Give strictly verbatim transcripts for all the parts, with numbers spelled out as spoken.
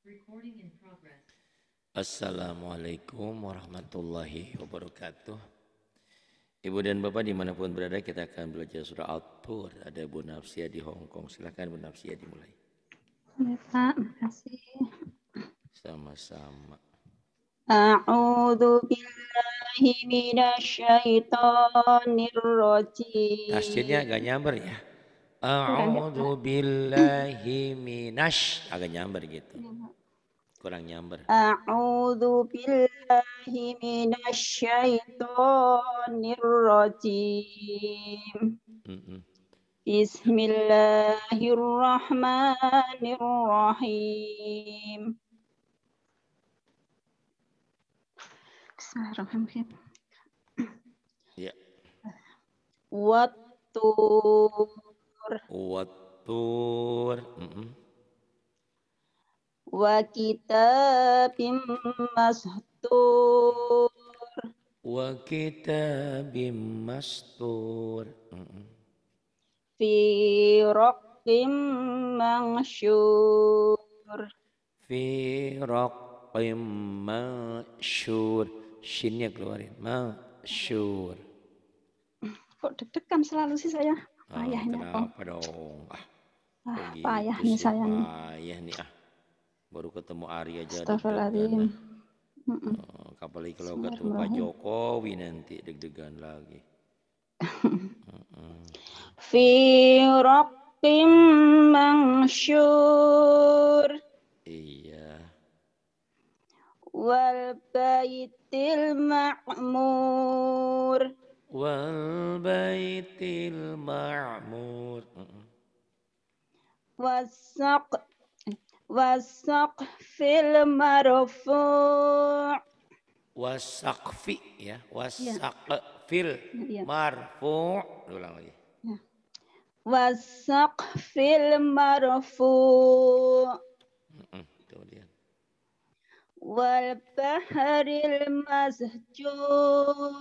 Assalamualaikum warahmatullahi wabarakatuh. Ibu dan Bapak dimanapun berada, kita akan belajar surah Al-Tur. Ada Bu Nafsia di Hong Kong. Silakan Bu Nafsia dimulai. Ya Pak, makasih. Sama-sama. A'udzu billahi minasyaitonir rajim. Tasjidnya agak nyamber ya. A'udzu billahi minash, agak nyamber gitu. Kurang nyamber. A'udzu billahi minasyaitonir rajim. Mm-mm. Bismillahirrahmanirrahim. Bismillahirrahmanirrahim. Ya. Wattur. Wattur. Mm-mm. Wa kitabim mastur. Wa kitabim mastur. Mm-mm. Fi raqqim mansyur. Fi raqqim mansyur. Shinnya keluarin. Mansyur. Kok deg-degan selalu sih saya? Ah, Payahnya kok. kenapa dong? Ah, Ah, begitu payah nih sih, saya nih. payah nih ah. Baru ketemu Ari aja deg-degan. Astagfirullahaladzim. Ah. Oh, apalagi kalau ketemu Pak Jokowi nanti deg-degan lagi. Fi raqqim mansyur. Iya. Wal baitil ma'mur. Wal baitil ma'mur. Wasaq wasaq fil marfu'. Wasaqfi ya, wasaqfil Ya. marfu'. Ulang lagi. Ya. Wasaqfil marfu'. Kemudian. Wal bahril masjur.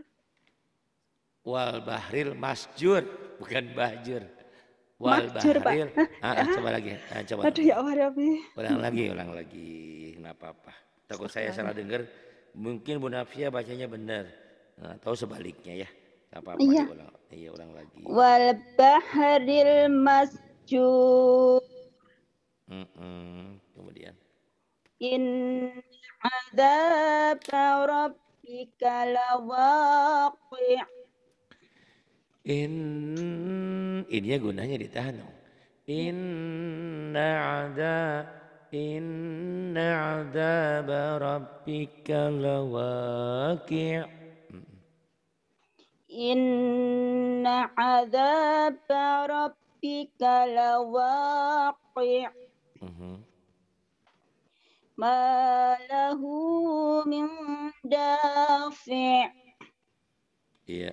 Wal bahril masjur, bukan bahjur. Wal Makjur, bahril. Pak. Ah, ah, coba lagi. Ah, coba. Aduh ya Allah, Rabbi. Ulang lagi, ulang lagi. Nggak apa-apa. Takut saya salah dengar. Mungkin Bu Nafsia bacanya benar. Nah, atau sebaliknya ya. Nggak apa-apa, Iya. diulang. Iya, ulang lagi. Wal bahril masjur. Mm-mm. Kemudian. In adzaba rabbika lawaqi'. In ini gunanya ditahan dong. Inna ada inna adzaba rabbika lawaqi'. Inna adzaba rabbika lawaqi'. Ma lahu min dafi'. Iya.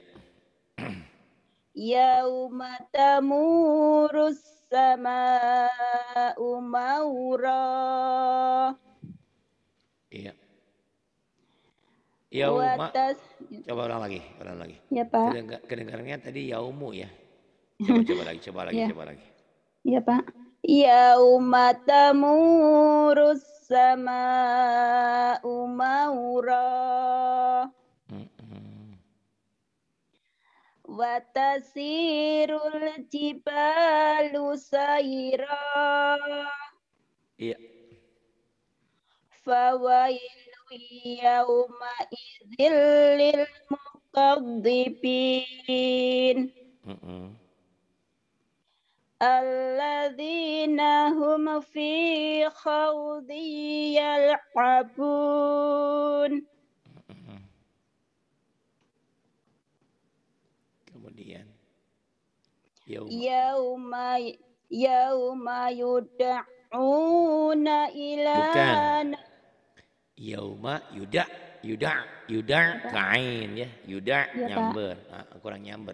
Yauma tamurus sama'u maura. Iya. Yauma. Watas. Coba ulang lagi, ulang lagi. Ya, Pak. Kedengar, kedengarannya tadi yaumu ya. Coba coba lagi, coba lagi, Ya. coba lagi. Iya, Pak. Yauma tamurus sama'u maura. Watasirul jibalu sayra. Iya. Fawailu yauma idzil lil mukadzibin. Alladzina hum fi khawdi yal'abun. Kemudian yauma Yauma yauma yud'una ila. Bukan. Yauma yuda, yuda, yuda kain ya, yuda Ya, nyamber, nah, kurang nyamber.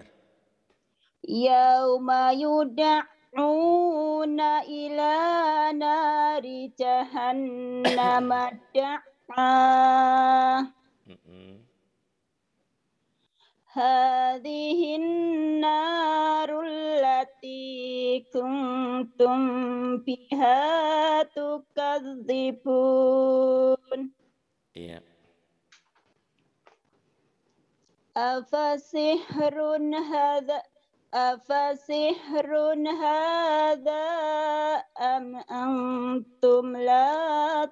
Yauma yud'una ila nari jahannam da'a. Hadhihin narul lati kuntum biha tukadzibun. Iya. Afasihrun hadza Afasihrun hadza am antum la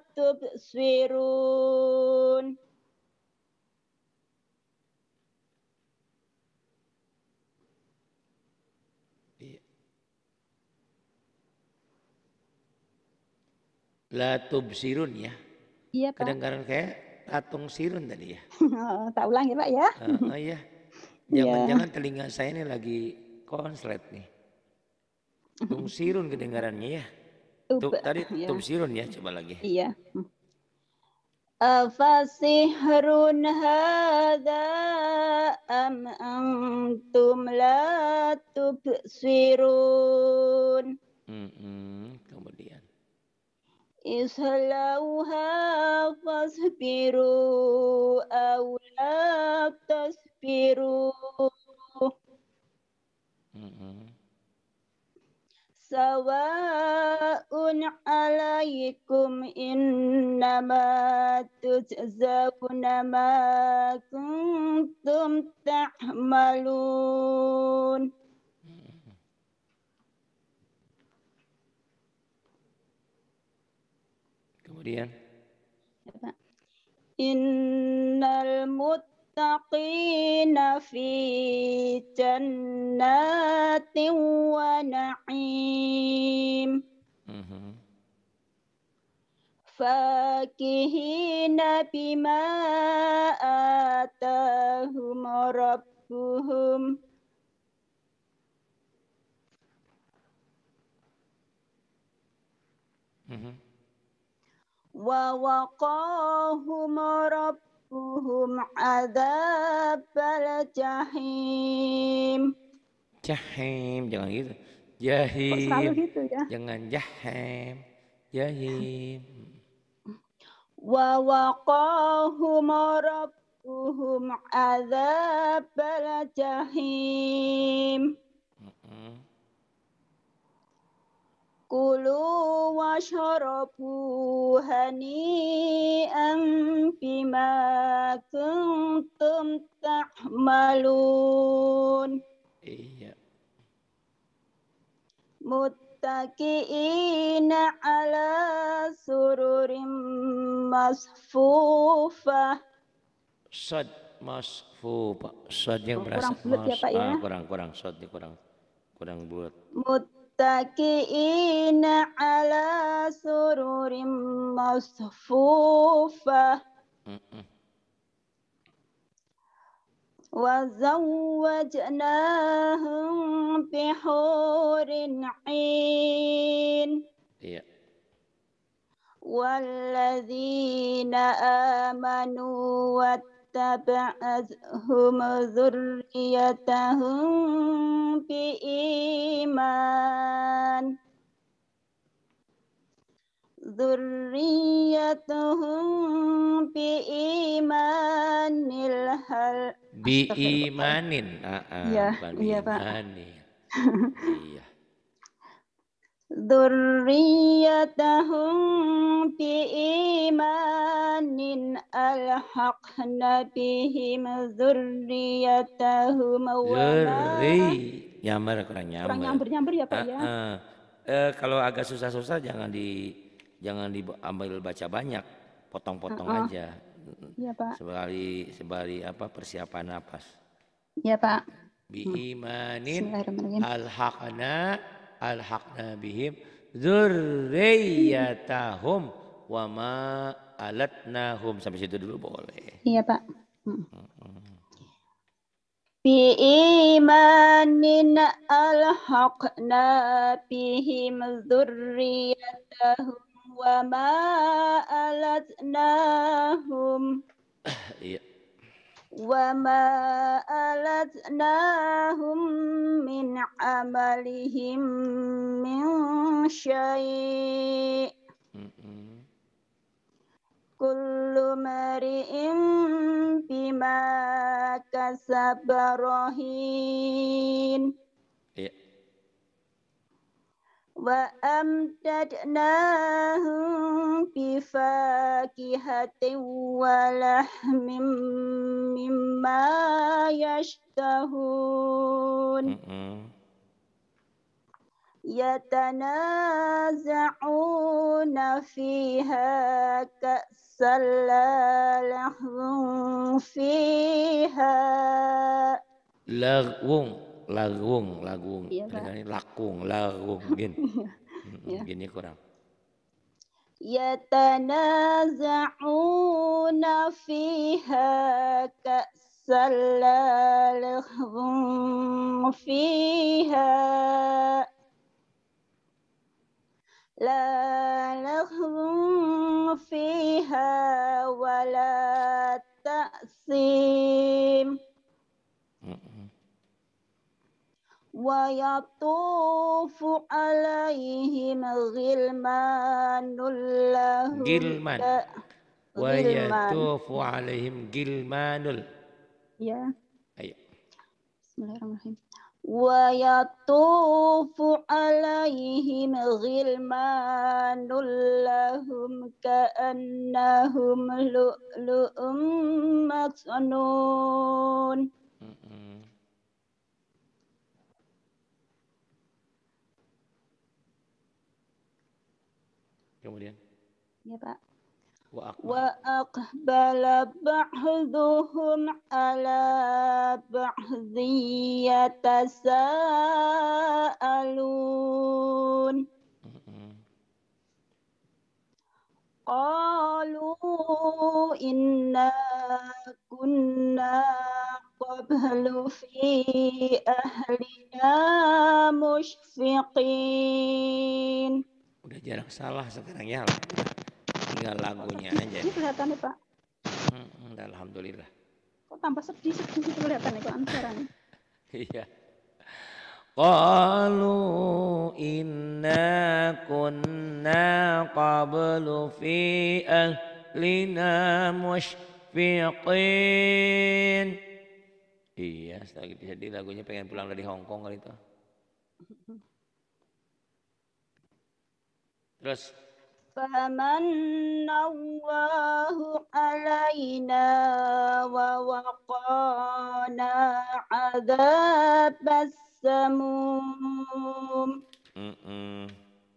tubsirun. Iya. La tubsirun ya. Iya, Pak. Kedengaran kayak tatung sirun tadi ya. Tak ulang ya, Pak ya. Uh, oh iya. Jangan-jangan telinga saya ini lagi konslet nih. Tung sirun kedengarannya ya. Tuh, tadi ya. tub sirun ya, coba lagi. Iya. Afasihrun hadza am antum la tubsirun. Mm -mm. Kemudian. Islauha fasbiru aw la tasbiru. Mm -mm. Sawa'un alaikum innama tujzauna ma kuntum ta'malun. Kemudian Innal muttaqina fi jannatin wa na'im. mm-hmm. Fakihina bima atahum rabbuhum. Mm-hmm. Wa waqahum rabbuhum adzabal jahim. Jahim, jangan gitu. Jahim. Kok selalu gitu ya? Jangan jahim. Jahim. Wa waqahum rabbuhum adzabal jahim. Mm-hmm. Kulu washrabu hani'an bima kuntum ta'malun. Iya. Muttaqi'ina ala sururim masfufah. Sod masfufa. Sod yang Oh, berasa kurang bulat ya, Pak ya? ah, kurang kurang sodnya kurang kurang bulat. Muttaqi'ina ala sururim masfufah. Mm-mm. Wa zawwajnahum bihurin 'ain. Iya. Walladzina amanu wattaba'athum dzurriyyatahum biiman. Dzurriyyatahum biimanil hal Bi imanin. Ah, ah, ya, bukan iya, bi Pak. imanin. Iya. Dzurriyyatahum biimanin alhaqna bihim dzurriyyatahum wa ma Zuri. Nyamber kurang nyamber. kurang nyamber-nyamber ya, Pak Ah, ya. ah. Eh, kalau agak susah-susah jangan di jangan diambil baca banyak, potong-potong Uh-uh. aja. Iya, Pak. Sebali sebali apa persiapan napas. Iya, Pak. Bi imanin Bismillahirrahmanirrahim. alhaqna alhaqna bihim dzurriyyatahum wa ma alatnahum. Sampai situ dulu boleh. Iya, Pak. Hmm. Bi imanin alhaqna bihim dzurriyyatahum wa ma alatnahum. Iya. Wa ma alatnahum min amalihim min syai'. Mm-mm. Kullu mari'in bima كسب رهين Iya. وأمددناهم بفاكهة ولحم مما يشتهون Mm-mm. يتنازعون فيها كأسا لا لهو فيها Lagwung, lagwung, lagwung. Iya, Pak. Kadang-kadang lakung, lagwung, gin. Mm-mm, Ya. Gini kurang. يتنازعون فيها كأسا لا لهو فيها لا لهو فيها ولا تأثيم Mm-mm. ويطوف عليهم غلمان لهم Gilman. ك- Wa غلمان yatufu alaihim gilmanul. ya Ayo. Bismillahirrahmanirrahim ويطوف عليهم غلمان لهم كأنهم لؤلؤ مكنون Mm-mm. Kemudian ya Pak wa akbar. وأقبل بعضهم على بعض يتساءلون Mm-mm. قالوا إنا كنا قبل في أهلنا مشفقين. Udah jarang salah sekarang ya. Udah tinggal lagunya aja. Ini kelihatan nih Pak. Mm-mm, Alhamdulillah. Kok tambah sedih-sedih gitu kelihatan nih Pak suaranya. Iya. Qalu inna kunna qablu fi ahlina musyfiqin. Iya, lagi jadi lagunya pengen pulang dari Hong Kong kali itu. Terus فمن الله علينا ووقانا عذاب السموم mm-mm.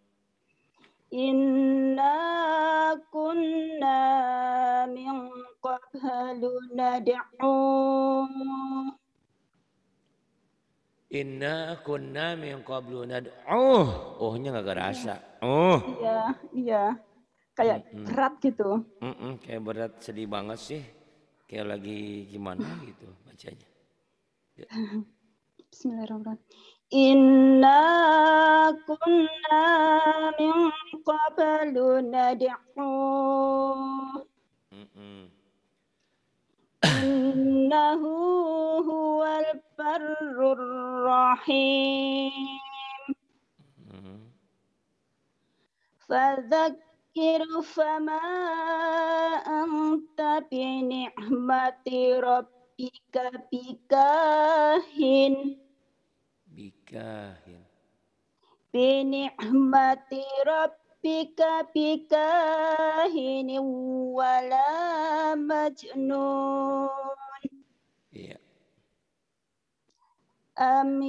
إنا كنا من قبل ندعوه Inna kunna min qablu nad'uh. Oh-nya enggak kerasa. Oh. Iya, iya. Kayak Mm-mm. berat gitu. Mm-mm, kayak berat, sedih banget sih. Kayak lagi gimana gitu bacanya. Ya. Bismillahirrahmanirrahim. Inna kunna min qablu nad'uh. Mm-mm. Innahu huwal barrur rahim. Mm-mm. Fadzakir fama anta bi ni'mati rabbika bikahin Bikahin. bi ni'mati rabbika bikahin wala majnun. Iya. Am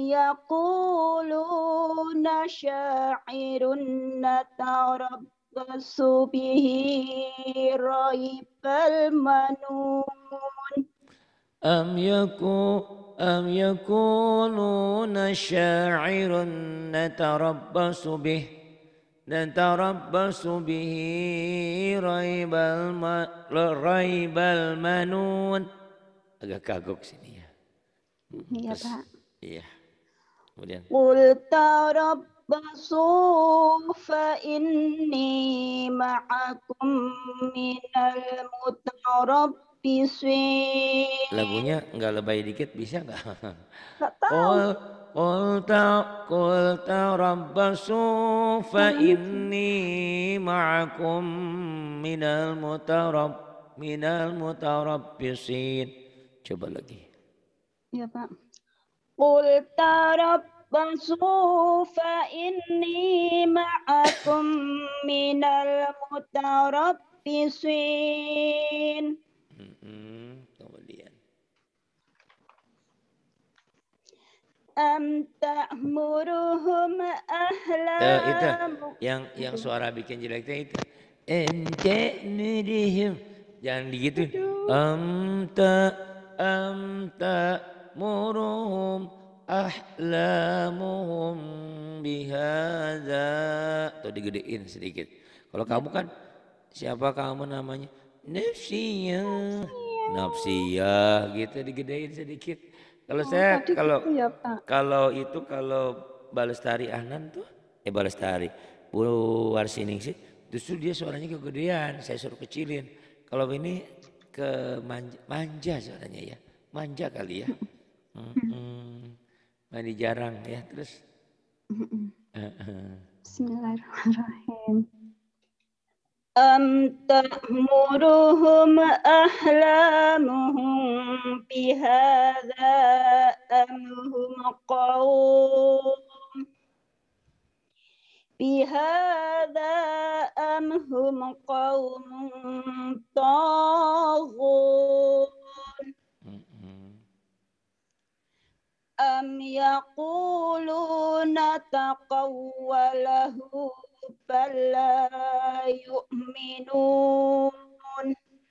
yaquluna sya'irun natarabbasu bihi raibal manun. Am yaku am yakununa sya'irun natarabbasu bih natarabbasu bihi raibal ma, raibal manun. Agak kagok sini ya. Iya Terus, Pak. iya. Kemudian Qul tarabbasu fa inni ma'akum minal mutarabbisin. lagunya enggak lebay dikit bisa enggak? Nggak tahu. Qul qul ta qul tarabbasu fa inni ma'akum minal mutarab minal mutarabbisin. Coba lagi. Ya Pak. Qul tarabbasu fa inni ma'akum minal mutarabbisin. Mm-mm. Kemudian. Am ta'muruhum Eh, itu ahlamu. yang yang suara bikin jeleknya itu. Ente nidihim. Jangan digitu. Aduh. Amta amta muruhum ahlamuhum bihadza. Tuh digedein sedikit. Kalau kamu kan siapa kamu namanya? Nafsiyah. Nafsiyah gitu digedein sedikit. Kalau Oh, saya tadi kalau gitu ya Pak. kalau itu kalau Balestari Ahnan tuh eh Balestari Bu Warsining sih justru dia suaranya kegedean, saya suruh kecilin. Kalau ini ke manja, manja suaranya ya, manja kali ya. Hmm, mandi jarang ya terus. Bismillahirrahmanirrahim. Am ta'muruhum ahlamuhum bihadza am hum qaum bihadza am hum qaum taghun am yaquluna taqawwalahu bal la yu'minun.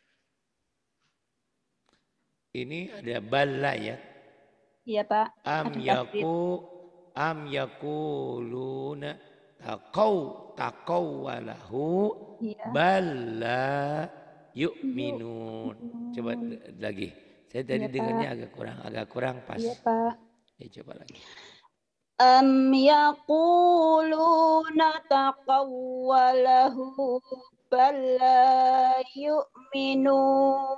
Ini ada bala ya. Iya Pak. Am yaku am yakuluna taqaw taqawwalahu Iya. bala yu'minun. Coba lagi. Saya tadi Iya, dengarnya Pak. agak kurang agak kurang pas. Iya Pak. Ya coba lagi. Am yaquluna taqawwalahu bal la yu'minun.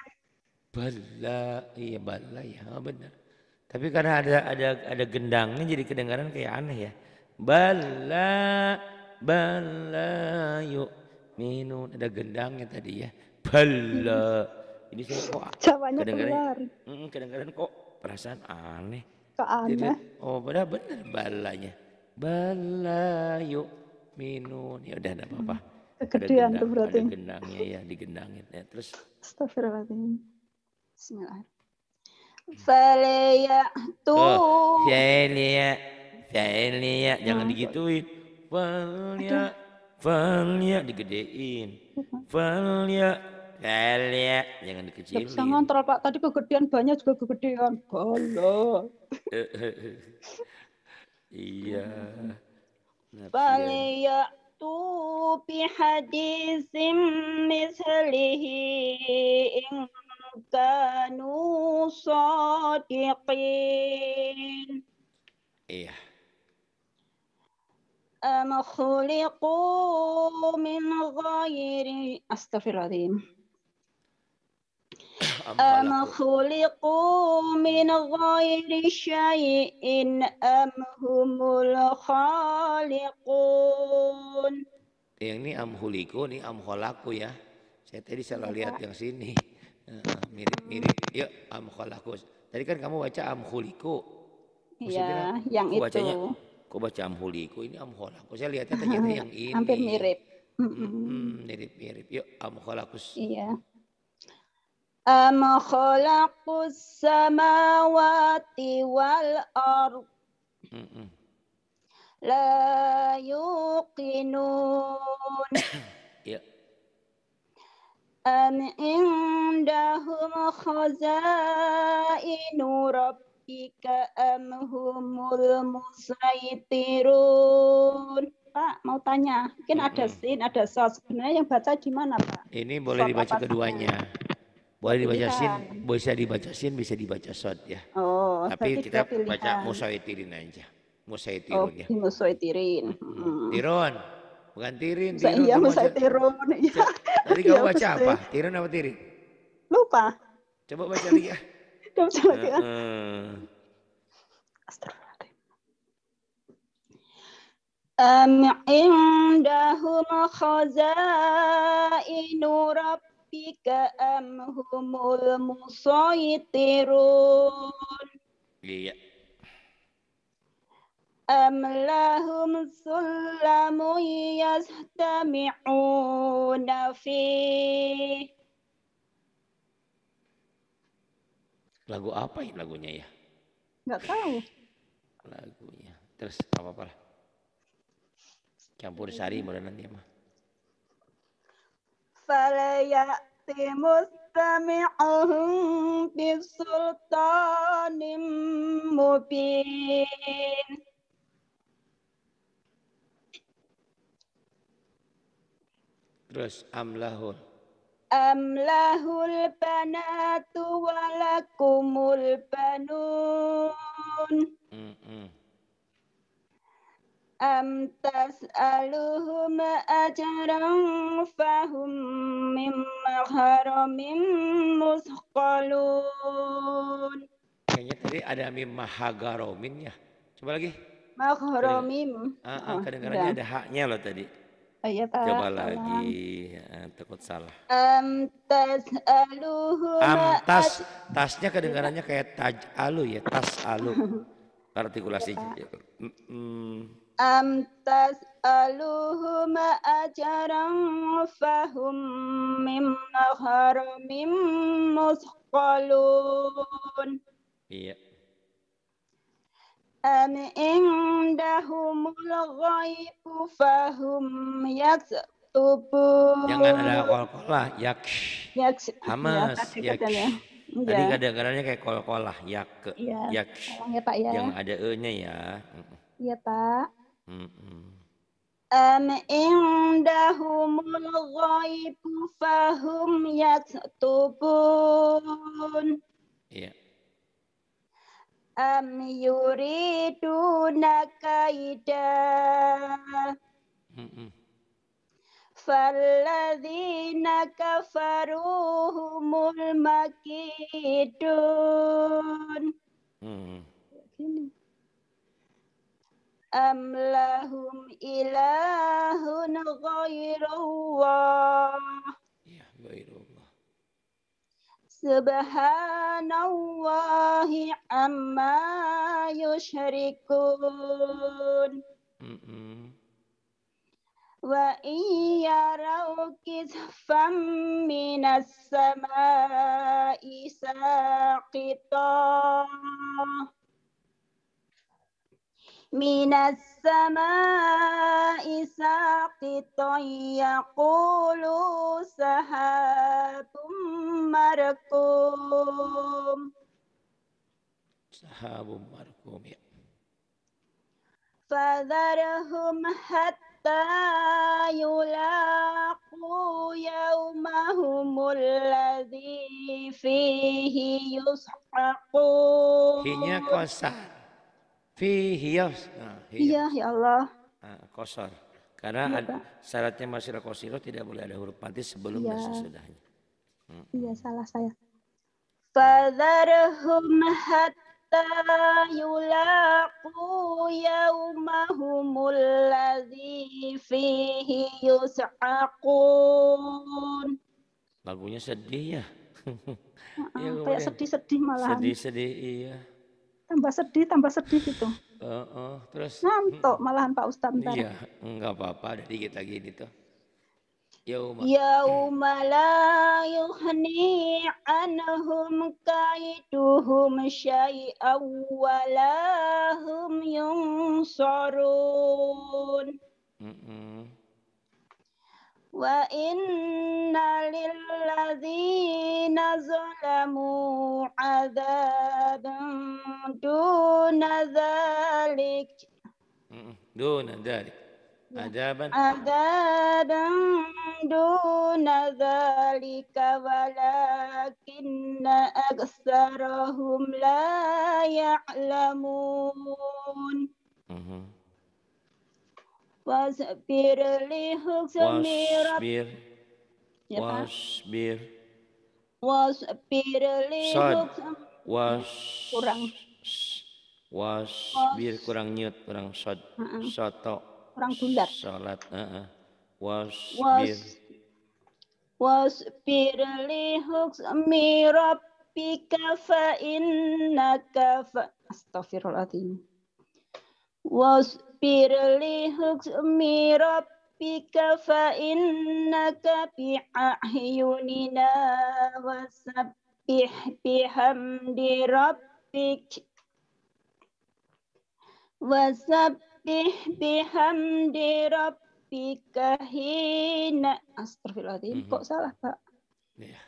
Bala, iya bala ya, oh, benar. Tapi karena ada ada ada gendangnya jadi kedengaran kayak aneh ya. Bala, bala, yuk minun ada gendangnya tadi ya. Bala, ini saya kok Jawanya kedengaran, keluar. mm, kedengaran kok perasaan aneh. Kok aneh? Oh benar benar balanya. Bala, yuk minun, ya udah enggak apa-apa. Kegedean tuh berarti. Ada gendangnya ya, digendangin ya. Terus Astagfirullahaladzim. Bismillahirrahmanirrahim. Falyatu. Falia, falia, jangan digituin. Falia, falia digedein. Falia, falia, jangan Gak bisa dikecilin. ngontrol Pak. Tadi kegedean banyak juga kegedean. Bala. Iya. Falyatu bihadisim mislihi in kanu sadiqin. Iya. Am khuliqu min ghairi astaghfirullahaladzim. Am khuliqu min ghairi syai'in am humul khaliqun. Yang ini am huliku, ini am kholaku ya. Saya tadi salah lihat yang sini. Mirip-mirip. Yuk am kholaku. Tadi kan kamu baca am huliku. Iya, yang itu. Bacanya, kok baca am huliku, ini am kholaku. Saya lihatnya ternyata yang ini. Hampir mirip. Mirip-mirip. Yuk am kholakus. Iya. Am khalaqus samawati wal ard. La yuqinun. Ya. Am indahum khazainu rabbika am humul musaitirun. Pak, mau tanya, mungkin ada sin, ada sos. Sebenarnya yang baca gimana Pak? Ini boleh dibaca keduanya. Boleh dibaca sin, bisa dibaca sin, bisa dibaca sod ya. Oh, tapi kita baca musaitirin aja. Musaitirun oh, ya. Musaitirin. Hmm. Tirun, bukan tirin. Tirun iya, musaitirun. Iya. Tadi kamu baca apa? Tirun apa tirin? Lupa. Coba baca lagi ya. Baca lagi ya. Astagfirullahaladzim. Am indahum khazainu rabb rabbika am humul musaytirun. Iya. Am lahum sullamun yastami'una fi. Lagu apa ini lagunya ya? Enggak tahu. Lagunya. Terus apa-apa lah. Campur sari mulai nanti mah. Falayati mustami'uhum bisultanim mubin. Terus amlahul. Amlahul banatu walakumul banun. Mm -mm. Am tas'aluhum ajran fahum min magharamin musqalun. Kayaknya tadi ada mim mahagaromin ya. Coba lagi. Maghramim. Ah, ah, kedengarannya ada haknya loh tadi. Oh, iya, Pak. Coba Salah. lagi. Ya, takut salah. Am tas'aluhum Am tas. Tasnya kedengarannya kayak taj alu ya. Tas alu. Artikulasi. Mm -mm. Am tas'aluhum ajran fahum min magharamin musqalun. Iya. Am indahumul ghaibu fahum yaktubun. Jangan ada kol-kolah. Yaksh. Yaks. Hamas. Ya, Yaksh. ya. Tadi kadang-kadangnya kayak kol-kolah. Yak. Iya. Yaksh. Ya, Pak, ya. Jangan ada e-nya ya. Iya, Pak. Mm -mm. Am indahumul ghaibu fahum yaktubun. Iya. Am yuriduna kaida. Mm -mm. Falladzina kafaruhumul makidun. Mm. Am lahum ilahun ghairullah. Ya, ghairullah. Subhanallahi amma yushrikun. Mm -mm. Wa iyarau kisfam minas samai saqitah. Minas samai saqitah yaqulu sahabum markum. Sahabum markum ya. Fadharhum hatta yulaqu yawmahumul ladzi fihi yus'aqun. Hinya kosar. Fihiyos. Nah, Iya, ya Allah. nah, kosor. Karena Iya, ada, Pak. syaratnya masih kosiro tidak boleh ada huruf mati sebelum Iya. dan sesudahnya. Hmm. Iya, salah saya. Fadharhum hatta yulaqu yawmahumul ladzi fihi yus'aqun. Lagunya sedih ya. Ya, Uh, kayak sedih-sedih malahan. Sedih-sedih iya. Tambah sedih, tambah sedih gitu. Uh, uh, terus ngantuk malahan Pak Ustadz ntar. Iya, enggak apa-apa, ada dikit lagi ini tuh. Yauma Yauma la yughni anhum kaiduhum syai'aw wa la hum yunsarun. Mm-mm. Wa inna lilladzina zalamu adzabun duna dzalik. Duna dzalik. Adzaban Adzabun duna dzalika walakinna aktsarahum la ya'lamun. Mhm. Wasbir li hukmi Wasbir. Ya, Pak. Wasbir. Wasbir li Sod. hukmi Was. kurang. Wasbir kurang nyut, kurang sod. Uh-uh. Soto. Kurang bulat. Salat, heeh. Wasbir. Was wasbir li hukmi rabbika fa innaka fa astaghfirullahaladzim. Wasbir li hukmi rabbika fa innaka bi ahyunina wasabbih bihamdi rabbik wasabbih bihamdi rabbika hina astagfirullahaladzim Mhm. kok salah Pak. Iya.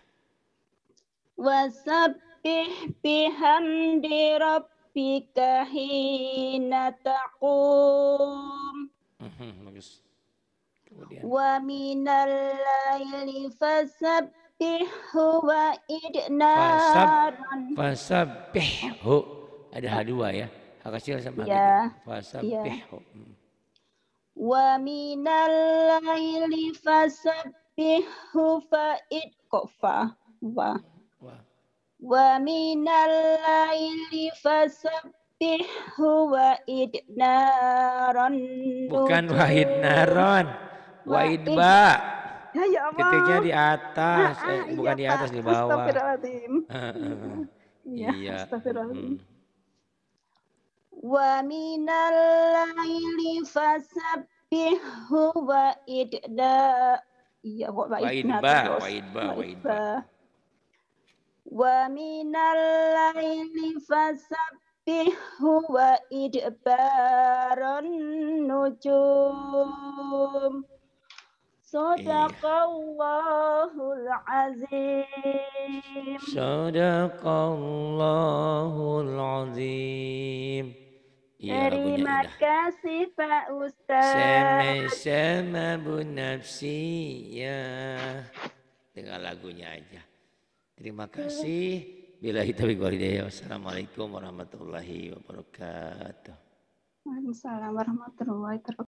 Wasabbih bihamdi rabbika hina taqum Mhm, bagus. Kemudian wa minal laili fasabbihhu wa fasab idnaran. fasabbihu ada H dua ya. H kecil sama H gede. Ya, ya. Fasabbihu. Hmm. Wa minal laili fasabbihhu fa id kok fa wa Wah. wa minal laili fasabbihhu wa idnaran Bukan nujum. wahid naron. Wa Wahid id- ba. Ya, ya Titiknya Allah. di atas, Ah, ah, eh, bukan iya, di atas, Pak. di bawah. Astagfirullahaladzim. Iya, Iya. astagfirullahaladzim. Mm. Wa minal laili fasabbihhu wa idda. Iya, kok wa Wahid idna ba, terus. wahid ba, Wa wahid idba. ba. Wa minal laili fasabbihhu wa idbaran nujum. Sadaqallahul azim. Sadaqallahul azim. Iya, lagunya Terima indah. kasih Pak Ustaz. Sama-sama Bu Nafsi ya. Dengan lagunya aja. Terima kasih. Billahi taufiq wal hidayah. Wassalamualaikum warahmatullahi wabarakatuh. Waalaikumsalam warahmatullahi wabarakatuh.